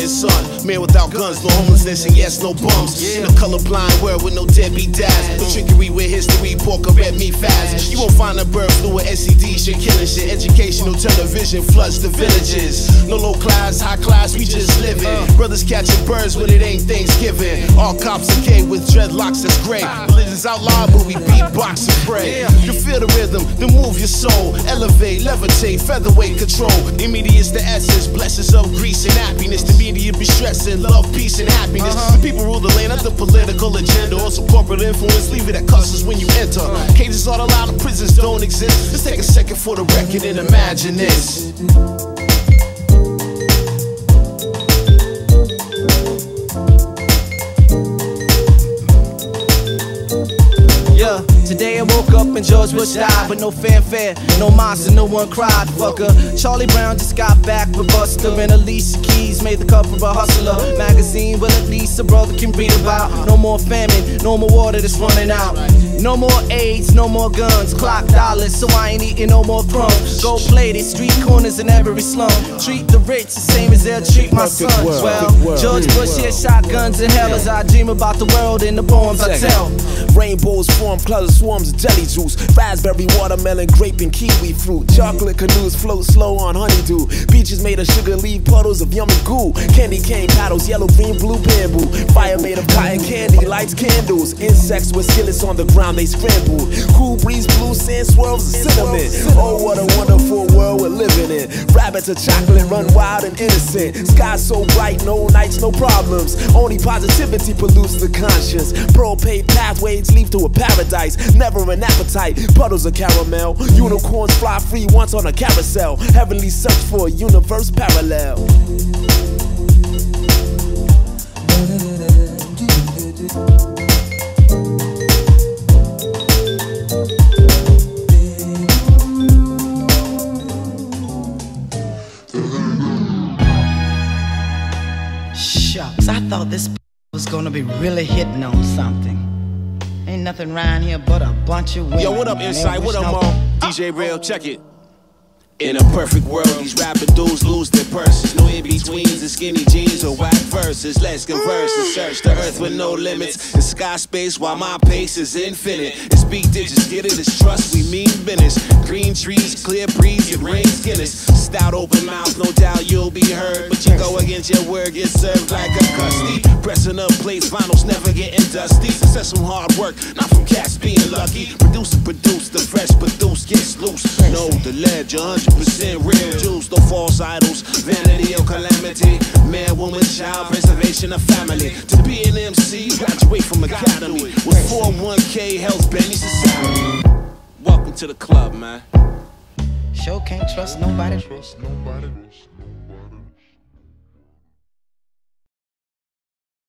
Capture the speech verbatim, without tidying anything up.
and son. Man without guns, no homelessness, and yes, no bums. In a colorblind world with no deadbeat dads. No trickery with history, pork or red meat fast. You won't find a bird flu with S T D shit, killing shit. Educational television floods the villages. No low class, high class, we just living. Brothers catching birds when it ain't Thanksgiving. All cops are gay with dreadlocks, that's great. Religion's outlawed, but we beatbox and pray. You feel the rhythm, then move your soul. Elevate, levitate, featherweight control. Immediate's the essence, blessings of grease and happiness. The media be stressing, love, peace, and happiness. The people rule the land, not the political agenda. Also corporate influence, leave it at customers when you enter. Cages aren't allowed, the prisons don't exist. Let's take a second for the record and imagine this. Yeah, today I woke up and George Bush died, but no fanfare, no monster, no one cried. Fucker, Charlie Brown just got back with Buster, and Alicia Keys made the cover of a Hustler magazine. Well, at least a brother can read about. No more famine, no more water that's running out. No more AIDS, no more guns, clock dollars, so I ain't eating no more crumbs. Gold plated, street corners in every slum. Treat the rich the same as they'll treat my sons. Well, George Bush had shotguns and hell as I dream about the world in the poems I tell. Rainbows form, cluttered swarms of jelly juice. Raspberry, watermelon, grape, and kiwi fruit. Chocolate canoes float slow on honeydew. Beaches made of sugar leave puddles of yummy goo. Candy cane paddles, yellow, green, blue bamboo. Fire made of cotton candy, lights candles. Insects with skillets on the ground, they scrambled. Cool breeze, blue sand swirls of cinnamon. Oh, what a wonderful world we're living in. Rabbits of chocolate run wild and innocent. Sky so bright, no nights, no problems. Only positivity pollutes the conscience. Pro-paved pathways lead to a paradise. Never an appetite, puddles of caramel. Unicorns fly free once on a carousel. Heavenly search for a universe parallel. Shucks, I thought this was gonna be really hitting on something. Ain't nothing around here but a bunch of women. Yo, what up, Insight? What up, Mo? D J Real, check it. In a perfect world, these rapping dudes lose their purses. No in-betweens and skinny jeans or whack verses. Let's converse and search the earth with no limits. In sky space while my pace is infinite. It's big digits, get it, it's trust, we mean business. Green trees, clear breeze, it rains Guinness. Stout open mouth, no doubt you'll be heard. But you go against your word, get served like a custody. Pressing up plates, finals never getting dusty. Success from hard work, not from cats being lucky. Produce and produce, the fresh produce gets loose. Know the ledge, one hundred percent real juice, no false idols, vanity or calamity. Man, woman, child, preservation of family. To be an M C, graduate from academy with four oh one K health bennies society. Welcome to the club, man. Sure can't trust nobody. Trust nobody.